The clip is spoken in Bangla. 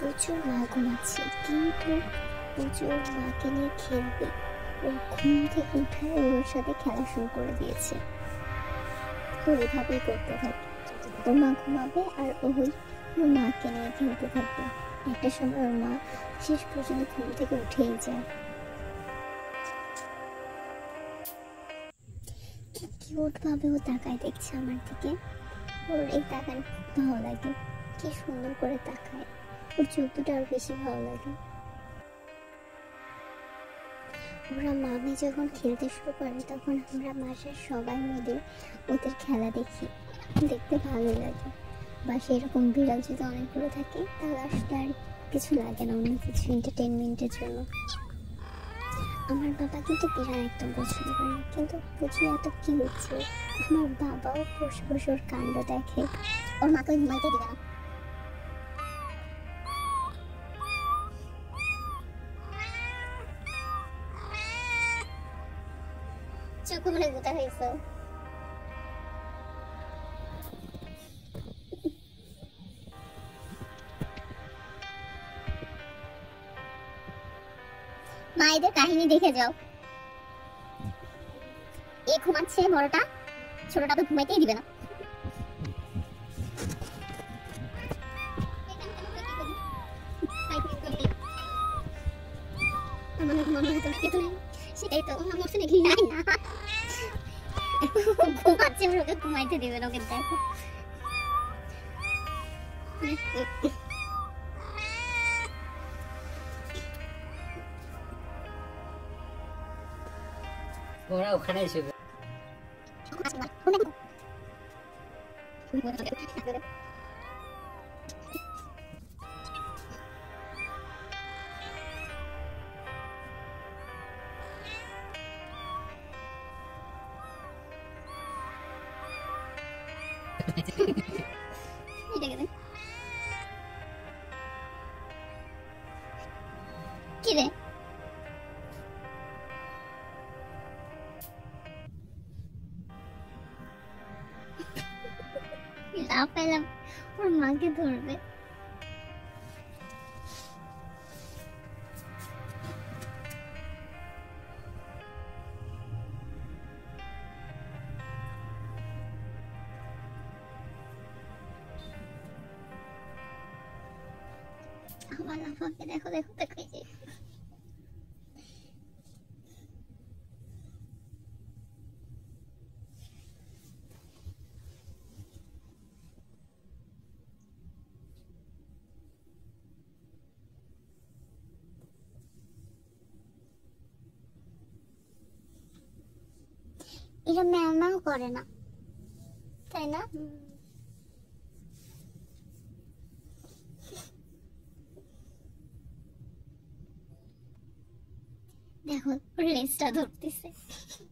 প্রচুর মা ঘুমাচ্ছে, কিন্তু প্রচুর মাকে নিয়ে খেলবে। ও ঘুম থেকে উঠায় ওর সাথে খেলা শুরু করে দিয়েছে। তো এভাবেই করতে থাকে, ওর মা ঘুমাবে আর ওই ওর মাকে নিয়ে খেলতে থাকবে। একটা সময় ওর মা শেষ পর্যন্ত ঘুম থেকে উঠেই যায়। কি কিউট ভাবে ও তাকায় দেখছে আমার দিকে। ওর এই তাকানো খুব ভালো লাগে, কি সুন্দর করে তাকায়। ওর চোখ দুটো আরো বেশি ভালো লাগে। ওরা মামি যখন খেলতে শুরু করে তখন আমরা বাসার সবাই মিলে ওদের খেলা দেখি, দেখতে ভালো লাগে। বা সেরকম বিড়াল যদি অনেকগুলো থাকে তাহলে আসলে আর কিছু লাগে না অন্য কিছু এন্টারটেনমেন্টের জন্য। আমার বাবা কিন্তু বিড়াল একদম পছন্দ করে না, কিন্তু বুঝি এত কি হচ্ছে, আমার বাবাও বসে বসে ওর কাণ্ড দেখে। ওর মাকে ঘুমাইতে দিবে না। চোখ মনে গোটা হয়েছে। মায়েদের কাহিনী দেখে যাও। এ ঘুমাচ্ছে বড়টা, ছোটটা তো ঘুমাইতেই দিবে না। সেটাই তো নাকি না ঘুমাচ্ছে, ওকে ঘুমাইতে দিবে না। ওকে দেখো ওরা ওখানে এসে কি রে লাফাইলাম, ওর মাকে ধরবে। আমার লাফাকে দেখো দেখো দেখো, এই যে এরা ম্যাও ম্যাও করে না, তাই না? দেখো লেজটা ধরতেছে।